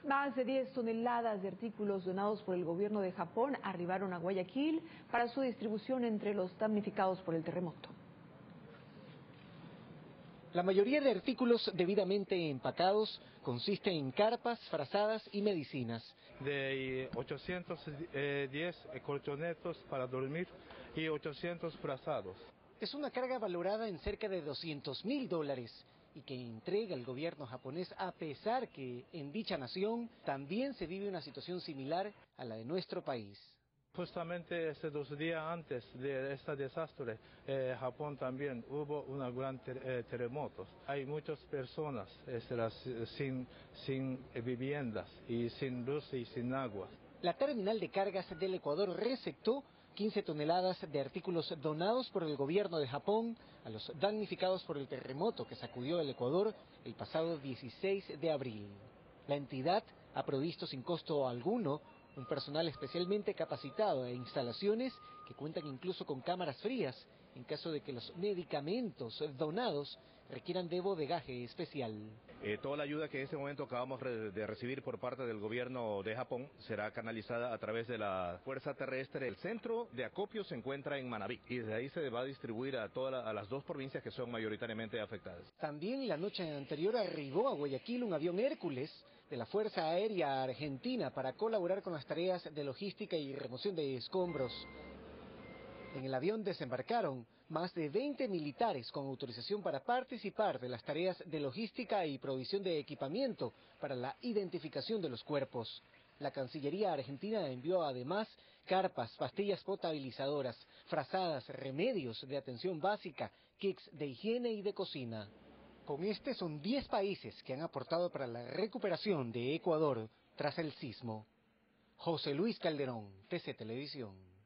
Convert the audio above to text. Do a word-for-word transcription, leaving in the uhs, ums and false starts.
Más de diez toneladas de artículos donados por el gobierno de Japón arribaron a Guayaquil para su distribución entre los damnificados por el terremoto. La mayoría de artículos debidamente empacados consisten en carpas, frazadas y medicinas. De ochocientos diez colchonetos para dormir y ochocientos frazados. Es una carga valorada en cerca de doscientos mil dólares y que entrega el gobierno japonés, a pesar que en dicha nación también se vive una situación similar a la de nuestro país. Justamente estos dos días antes de este desastre, eh, Japón también hubo un gran ter eh, terremoto. Hay muchas personas eh, sin, sin viviendas y sin luz y sin agua. La terminal de cargas del Ecuador receptó quince toneladas de artículos donados por el gobierno de Japón a los damnificados por el terremoto que sacudió el Ecuador el pasado dieciséis de abril. La entidad ha provisto sin costo alguno un personal especialmente capacitado e instalaciones que cuentan incluso con cámaras frías en caso de que los medicamentos donados requieran de bodegaje especial. Eh, toda la ayuda que en este momento acabamos de recibir por parte del gobierno de Japón será canalizada a través de la Fuerza Terrestre. El centro de acopio se encuentra en Manabí y desde ahí se va a distribuir a, toda la, a las dos provincias que son mayoritariamente afectadas. También la noche anterior arribó a Guayaquil un avión Hércules de la Fuerza Aérea Argentina para colaborar con las tareas de logística y remoción de escombros. En el avión desembarcaron más de veinte militares con autorización para participar de las tareas de logística y provisión de equipamiento para la identificación de los cuerpos. La Cancillería Argentina envió además carpas, pastillas potabilizadoras, frazadas, remedios de atención básica, kits de higiene y de cocina. Con este son diez países que han aportado para la recuperación de Ecuador tras el sismo. José Luis Calderón, T C Televisión.